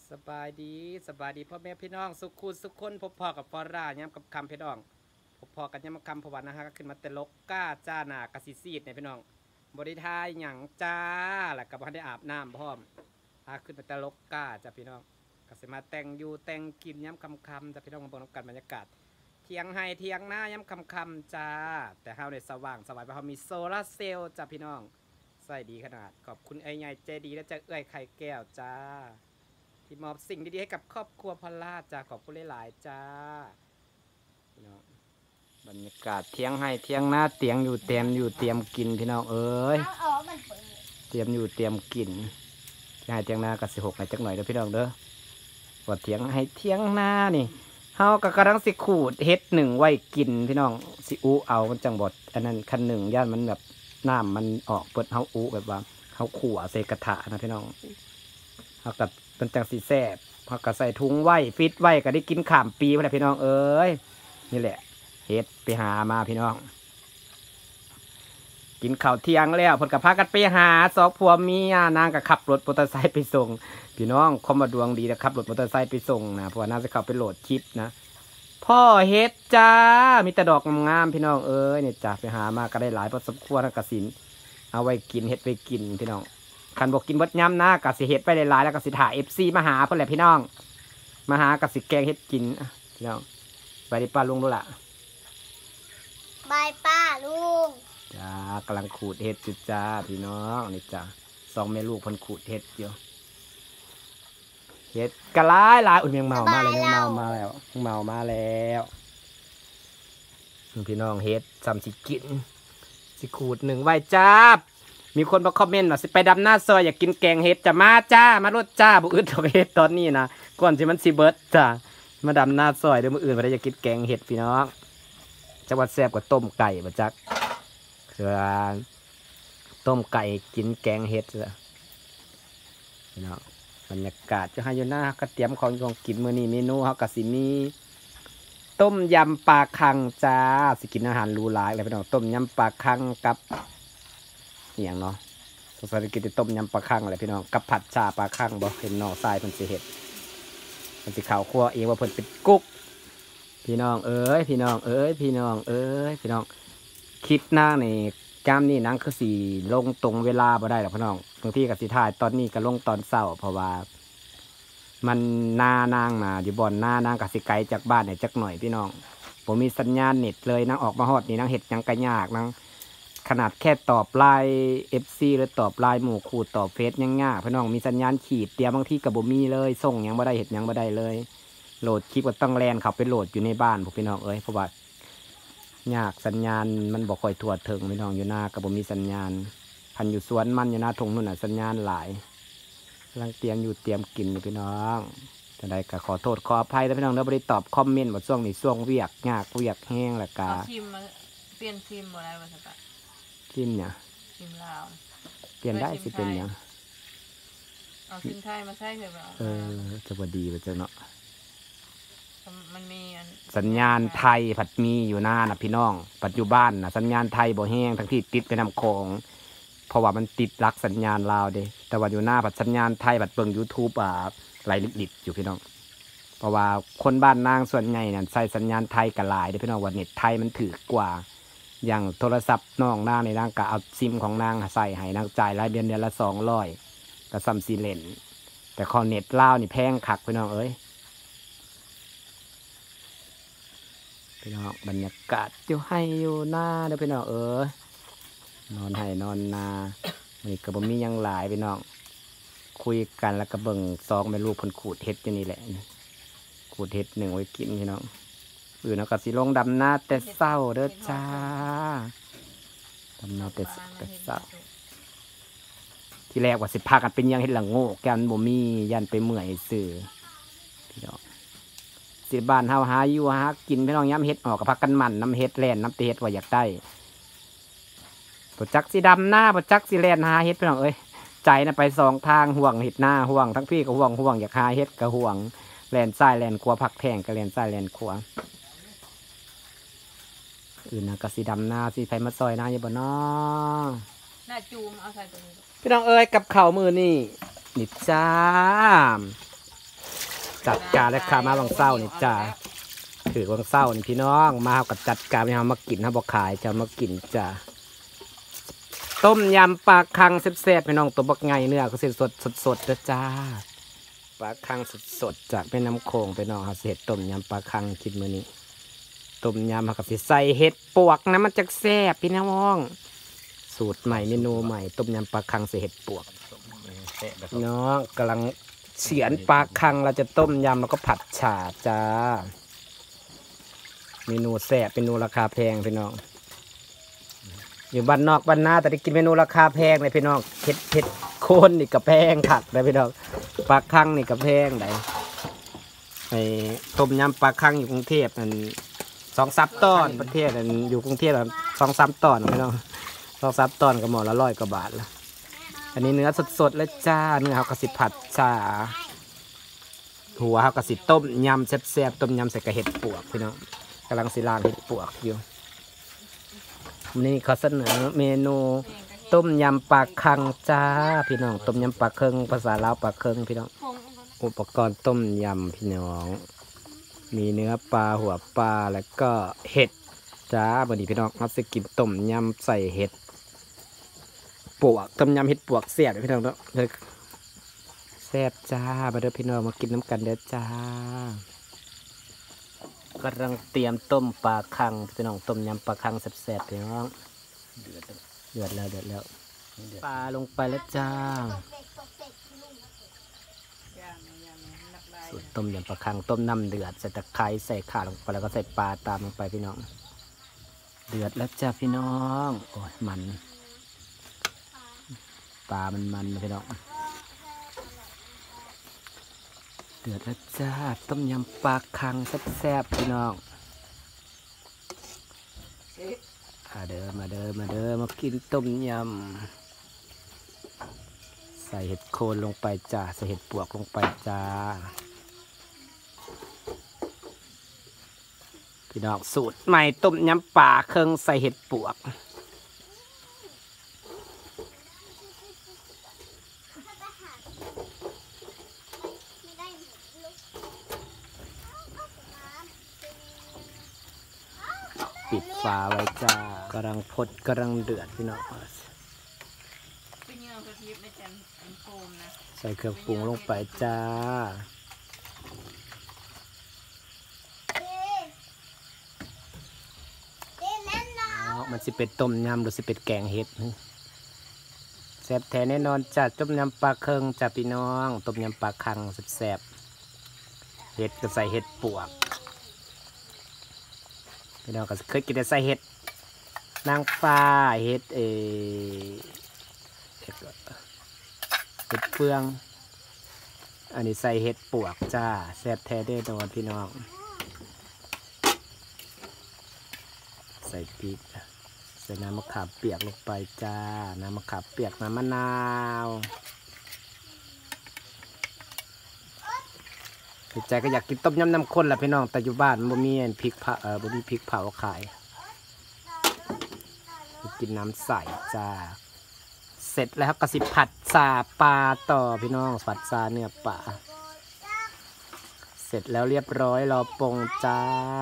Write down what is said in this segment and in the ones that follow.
สบายดีพ่อแม่พี่น้องสุขุสุขคนพบพ่อกับฟอร่าย้ำกับคำพี่น้องพบพ่อกันย้ำกับคำพวันนะฮะก็ขึ้นมาเตลกก้าจ้าหนากระสีซีดเนี่ยพี่น้องบริทายหยั่งจ้าแล้วก็บ่ได้อาบน้ำพร้อมขึ้นมาเตลกก้าจ้าพี่น้องก็สิมาแต่งอยู่แต่งกินย้ำคำจ้าพี่น้องมาบอกกันบรรยากาศเทียงไฮเทียงหน้าย้ำคำจ้าแต่เฮาในสว่างสวายเพราะเฮามีโซลาเซลล์จ้าพี่น้องใส่ดีขนาดขอบคุณไอ้ใหญ่ใจดีและจะเอื้อยไข่แก้วจ้าที่มอบสิ่งดีๆให้กับครอบครัวพลาจ้าขอบคุณหลายๆจ้าพี่น้องบรรยากาศเที่ยงให้เที่ยงหน้าเตียงอยู่เตียมอยู่เตรียมกินพี่น้องเอ้ยเตรียมอยู่เตรียมกินที่ให้เที่ยงหน้ากับ16ให้จักหน่อยเด้อพี่น้องเด้อว่าเที่ยงให้เที่ยงหน้านี่เฮาก็กำลังสิขูดเฮ็ดหนึ่งไว้กินพี่น้องสิอูเอามันจังบดอันนั้นคันหนึ่งย่านมันแบบน้ำมันออกเปิดเฮาอูแบบว่าเฮาขั่วใส่กระทะนะพี่น้องเฮากับเป็นจังสีแซ่บพอก็ใส่ถุงไว้ฟิตไว้ก็ได้กินข้ามปีไปแล้วพี่น้องเอ้ยนี่แหละเฮ็ดไปหามาพี่น้องกินข้าวเที่ยงแล้วเพิ่นก็พากันไปหาสองผัวเมียนางก็ขับรถมอเตอร์ไซค์ไปส่งพี่น้องคอมมาดวงดีนะครับรถมอเตอร์ไซค์ไปส่งนะเพราะว่าน่าจะเข้าไปโหลดคลิปนะพ่อเฮ็ดจ้ามีแต่ดอกงามๆพี่น้องเอ้ยเนี่ยจ้าไปหามาก็ได้หลายพอสมควรกสินเอาไว้กินเฮ็ดไปกินพี่น้องคันบอกกินบดย้ำนะกะสิเฮ็ดไปหลายๆแล้วกะสิถ่ายFCมาหาเพื่อนแหละพี่น้องมาหากะสิแกงเฮ็ดกินพี่น้องไปดิป้าลุงดูละบายป้าลุงจ้ากำลังขูดเฮ็ดจุดจ้าพี่น้องนี่จ้าสองแม่ลูกเพิ่นขูดเฮ็ดอยู่เฮ็ดกะหลายอุ่นเมียงเมามาเลยเมียงเมามาแล้วเมามาแล้วพี่น้องเฮ็ดซ้ำสิกินสิขูดหนึ่งไว้จ้ามีคนมาคอมเมนต์ว่าสิไปดำหน้าซอยอยากกินแกงเห็ดจะมาจ้ามาลดจ้าบุอึดดอกเห็ดตอนนี้นะก่อนที่มันสิเบิดจ้ามาดำหน้าซอยเดี๋ยวมื้ออื่นมาได้อยากกินแกงเห็ดพี่น้องจังหวัดแซ่บกว่าต้มไก่บ่จักคือต้มไก่กินแกงเห็ดจ้ะพี่น้องบรรยากาศจะให้อยู่หน้าก็เตรียมของกินมื้อนี้เมนูเฮาก็สิมีต้มยำปลาคังจ้าสิกินอาหารหรูหราอะไรพี่น้องต้มยำปลาคังกับอย่างเนาะสงสัยกินต้มยำปลาคังอะไรพี่น้องกับผัดชาปลาคังบ่เห็นนอทรายเพิ่นสิเฮ็ดเพิ่นสิข่าวคั่วเองว่าเพิ่นเป็นกุ๊กพี่น้องเอ้ยพี่น้องเอ้ยพี่น้องเอ้ยพี่น้องคิดนางนี่จามนี่นางคือสิลงตรงเวลาบ่ได้หรอกพี่น้องบางทีก็สิถ่ายตอนนี้ก็ลงตอนเช้าเพราะว่ามันนานางน่ะอยู่บ่อนนางก็สิไกลจากบ้านเนี่ยจักหน่อยพี่น้องผมมีสัญญาณเน็ตเลยนางออกมาฮอดนี่นางเฮ็ดหยังก็ยากนางขนาดแค่ตอบไลน์ FC หรือตอบไลน์หมู่คู่ตอบเฟซยังยากพี่น้องมีสัญญาณขีดเดียวบางทีกับบ่มีเลยส่งยังบ่ได้เห็ดยังบ่ได้เลยโหลดคลิปก็ต้องแลนเข้าไปโหลดอยู่ในบ้านพวกพี่น้องเอ้ยเพราะว่ายากสัญญาณมันบ่ค่อยทั่วถึงพี่น้องอยู่หน้ากับบ่มีสัญญาณพันอยู่สวนมันอยู่หน้าทงนู่นน่ะสัญญาณหลายกำลังเตรียมอยู่เตรียมกินอยู่พี่น้องจะได้ก็ขอโทษขออภัยนะพี่น้องเด้อบ่ได้ตอบคอมเมนต์ว่าช่วงนี้ช่วงเวียกยากเวียกแห้งและกาซิมมาเปลี่ยนซิมบ่ได้บ่สบายซิมเนี่ยซิมลาวเปลี่ยนได้สิเป็นยังเอาซิมไทยมาใช้เถอะแบบจะพอดีไปเจ้าเนาะมันมีสัญญาณไทยผัดมีอยู่หน้านะพี่น้องปัจจุบันนะสัญญาณไทยบ่แห้งทั้งที่ติดไปนำโขงเพราะว่ามันติดรักสัญญาณลาวเด้แต่ว่าอยู่หน้าผัดสัญญาณไทยผัดเบิ่ง YouTube ไหลลิดๆอยู่พี่น้องเพราะว่าคนบ้านนางส่วนใหญ่นั่นใส่สัญญาณไทยกันหลายเด้พี่น้องว่าเน็ตไทยมันถือกว่าอย่างโทรศัพท์น้องนางในนางก็เอาซิมของนางใส่ให้นางจ่ายรายเดือนละ200ก็ซ้ำซีเลนแต่คอเน็ตลาวนี่แพงคักพี่น้องเอ้ยพี่น้องบรรยากาศอยู่ให้อยู่หน้าเด้อพี่น้องนอนให้นอนนานี่ก็บ่มียังหลายพี่น้องคุยกันแล้วก็เบิ่งซองแม่ลูกเพิ่นขูดเฮ็ดอยู่นี่แหละขูดเฮ็ดหนึ่งไว้กินพี่น้องแล้วก็สิลงดำนาแต่เศร้าเด้อจ้าดำนาแต่เศร้าที่แรกว่าสิพากันเป็นยังเฮ็ดหลังโง่แกนบ่มียันไปเมื่อยสื่อพี่น้องสิบ้านเฮาหาอยู่หากินพี่น้องย้ำเฮ็ดออกกับพักกันมันน้ำเฮ็ดแล่นน้ำเตเฮ็ดว่าอยากได้บ่จักสิดำหน้าบ่จักสิแล่นหาเฮ็ดพี่น้องเอ้ยใจน่ะไป2 ทางห่วงเฮ็ดหน้าห่วงทั้งพี่ก็ห่วงอยากหาเฮ็ดก็ห่วงแล่นซ้ายแล่นขวาพักแพงก็แล่นซ้ายแล่นขวานะกะสีดำหน้าสีไฟมาซอยหน้าอยู่บ่น้อหน้าจูมเอาใส่ตัวนี้พี่น้องเอ้ยกับเข่ามือนี่จ้าจัดการและขามาบางเศร้านี่จ้าถือบางเศร้านี่พี่น้องมาเอากับจัดการนี่เอามากินเอาบอกขายจะมากินจ้าต้มยำปลาคังแซ่บๆพี่น้องตัวบักไงเนื้อก็สดๆนะจ้าปลาคังสดๆจากแม่น้ำโขงพี่น้องเอาเห็ดต้มยำปลาคังกินมื้อนี้ต้มยำเอากับใส่เห็ดปวกนะมันจะแซ่บพี่น้องสูตรใหม่เมนูใหม่ต้มยำปลาคังใส่เห็ดปวกน้องกำลังเฉือนปลาคังเราจะต้มยำแล้วก็ผัดฉ่าจ้าเมนูแซ่บเมนูราคาแพงพี่น้องอยู่บ้านนอกบ้านนาแต่ได้กินเมนูราคาแพงเลยพี่น้องเห็ดโคนนี่กับแพงขักเลยพี่น้องปลาคังนี่กับแพงไหนไอ้ต้มยำปลาคังอยู่กรุงเทพนั่น2-3 ตอนประเทศนั่นอยู่กรุงเทพ2-3 ตอนพี่น้อง2-3 ตอนก็หมอละ100 กว่าบาทละอันนี้เนื้อสดๆเลยจ้าเนื้อเขากระสิผัดจ้าหัวเขากระสิต้มยำแซ่บๆต้มยำใส่กระเห็ดปวกพี่น้องกำลังสิลางเห็ดปวกอยู่นี่เขาเสนอเมนูต้มยำปลาคังจ้าพี่น้องต้มยำปลาเคิงภาษาลาวปลาเคิงพี่น้องอุปกรณ์ต้มยำพี่น้องมีเนื้อปลาหัวปลาแล้วก็เห็ดจ้าวันนี้พี่น้องเราจะกินต้มยำใส่เห็ดปวกต้มยำเห็ดปวกแซ่บพี่น้องเนาะแซ่บจ้ามาเด้อพี่น้องมากินน้ำกันเด้อจ้ากำลังเตรียมต้มปลาคังพี่น้องต้มยำปลาคังแซ่บๆพี่น้องเดือดแล้วปลาลงไปแล้วจ้าสูตรต้มยำปลาคังต้มน้ำเดือดใส่ตะไคร้ใส่ข่าลงไปแล้วก็ใส่ปลาตามลงไปพี่น้องเดือดแล้วจ้าพี่น้องโอ้ยมันปลามันพี่น้องเดือดแล้วจ้าต้มยำปลาคังแซ่บๆพี่น้องมาเด้อมากินต้มยำใส่เห็ดโคนลงไปจ้าใส่เห็ดปวกลงไปจ้าพี่น้องสูตรใหม่ต้มยำปลาเคิงใส่เห็ดปวกปิดฝาไว้จ้ากำลังพดกำลังเดือดพี่น้องใส่เครื่องปรุงลงไปจ้ามันสิเป็นต้มยำหรือสิเป็นแกงเห็ดแซ่บแท้แน่นอนจ้าต้มยำปลาเคิงจ้าพี่น้องต้มยำปลาคังแซ่บเห็ดก็ใส่เห็ดปวกพี่น้องก็เคยกินแต่ใส่เห็ดนางฟ้าเห็ดเห็ดเฟืองอันนี้ใส่เห็ดปวกจ้าแซ่บแท้แน่นอนพี่น้องใส่พริกใส่น้ำมะขามเปียกลงไปจ้าน้ำมะขามเปียกน้ำมะนาวใจก็อยากกินต้มยำน้ำข้นแหละพี่น้องแต่อยู่บ้านบ่มีพริกเผาบ่มีพริกเผาขายกินน้ำใสจ้าเสร็จแล้วครับกระสิผัดซาปลาต่อพี่น้องผัดซาเนื้อปลาเสร็จแล้วเรียบร้อยรอปรุงจ้า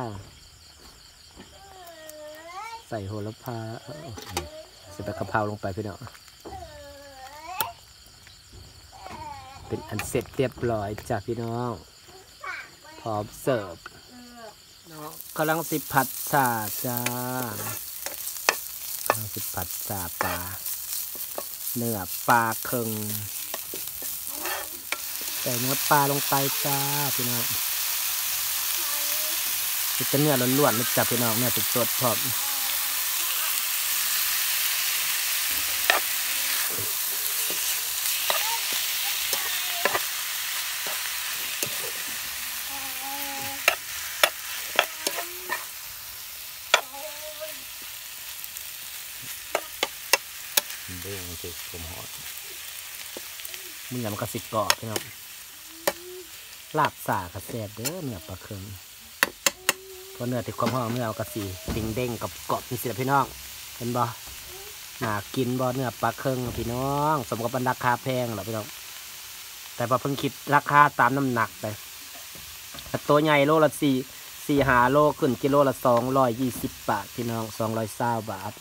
ใส่โหระพาใส่ใบกะเพราลงไปพี่น้องเป็นอันเสร็จเรียบร้อยจ้าพี่น้องพร้อมเสิร์ฟกำลังสิผัดชาจ้ากำลังสิผัดชาปลาเนื้อปลาเคิงใส่เนื้อปลาลงไปจ้าพี่น้องจะเนื้อล้วนๆนะจ้าพี่น้องเนื้อสดๆพร้อมเด้งมันจะผมหอดมึงอย่ามันกระสิบกรอบพี่น้องลาบสากระแสบเด้อเนื้อปลาเค็มเพราะเนื้อติดความหอมเนื้อกระสีติงเด้งกับกรอบนี่สิพี่น้องเห็นบ่น่ากินบ่เนื้อปลาเค็มพี่น้องสมกับเป็นราคาแพงหรอพี่น้องแต่พอเพิ่งคิดราคาตามน้ำหนักไปถ้าตัวใหญ่โลละ4-5 โลขึ้นกิโลละ220 บาทพี่น้อง220 บาท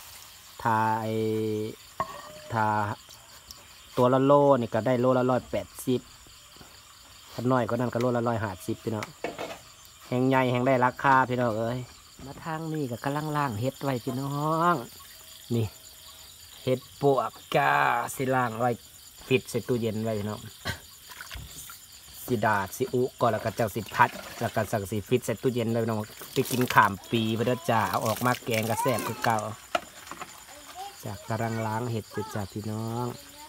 ถ้าตัวละโลนี่ก็ได้โลละ180ถ้าน้อยก็นั่นก็โลละ150พี่น้องแห้งใหญ่แห้งได้ราคาพี่น้องเอ้ยมาทางนี้ก็กำลังล่างเฮ็ดไว้พี่น้องนี่เฮ็ดปวกกาสิล่างไว้ฟิตใส่ตู้เย็นไว้พี่น้องสิดาดสิอุก่อนแล้วก็จังสิพัดแล้วก็สั่งสิฟิตใส่ตู้เย็นไว้พี่น้องไปกินข้ามปีไปเด้อจ้าเอาออกมาแกงกระแซ่บคือเก่าจากกำลังล้างเห็ดจ้าพี่น้อง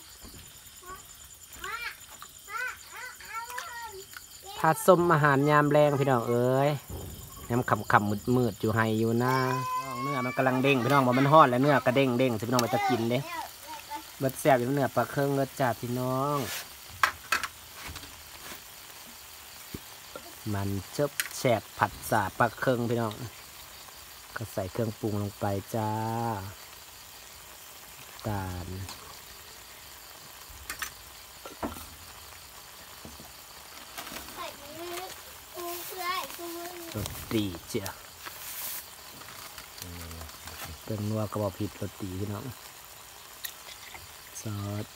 ทาส้มอาหารยามแรงพี่น้องเอ้ยยามคำมืดอยู่ไฮอยู่หน้าเนื้อมันกำลังเด้งพี่น้องว่ามันฮอดแล้วเนื้อกระเด้งสิพี่น้องมันจะกินเด้เบิดแซ่บอยู่เนื้อปลาเครื่องเนื้อจ้าพี่น้องมันเจ็บแฉบผัดสาปลาเครื่องพี่น้องก็ใส่เครื่องปรุงลงไปจ้าตาลรสดีเจ้าเครื่องนัวกระบอกผิดรสดีพี่น้องซอส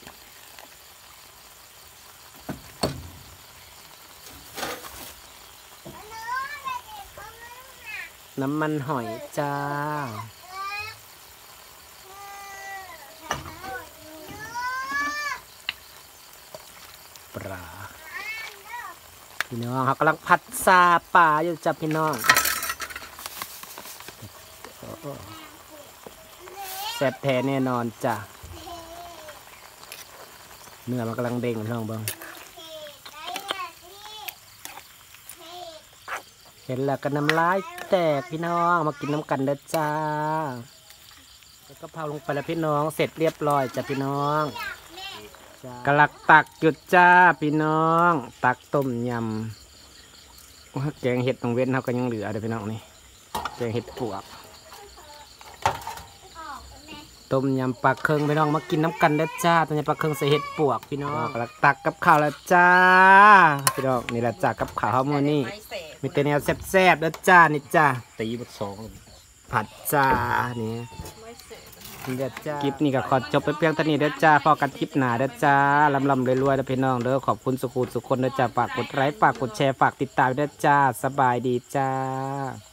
น้ำมันหอยจ้าปลาพี่น้องเขากำลังผัดซาปลาอยู่จ้ะพี่น้องแซ่บแท้แน่นอนจ้ะเนื้อมันกำลังเด้งพี่น้องเบิ้งเห็นแล้วก็น้ำลายแตกพี่น้องมากินน้ำกันเด้อจ้าแล้วก็เผาลงไปแล้วพี่น้องเสร็จเรียบร้อยจ้ะพี่น้องกะลักตักจุดจ้าพี่น้องตักต้มยำแกงเห็ดตรงเว้นเขาก็ยังเหลือเด้อพี่น้องนี่แกงเห็ดปวกต้มยำปลาเคิงพี่น้องมากินน้ำกันเด้อจ้าต้มยำปลาเคิงใส่เห็ดปวกพี่น้องกะลักตักกับข้าวแล้วจ้าพี่น้องนี่แหละจ้ากับข้าวมื้อนี้มีแต่แนวแซ่บๆเด้อจ้านี่จ้าตีบัก2ผัดจ้านี่เด้อจ้าคลิปนี้ก็ขอจบไปเพียงเท่านี้เด้อจ้าพอกันคลิปหน้าเด้อจ้าลำรวยๆเด้อพี่น้องเด้อขอบคุณสุขุมสุขคนเด้อจ้าฝากกดไลค์ฝากกดแชร์ฝากติดตามเด้อจ้าสบายดีจ้า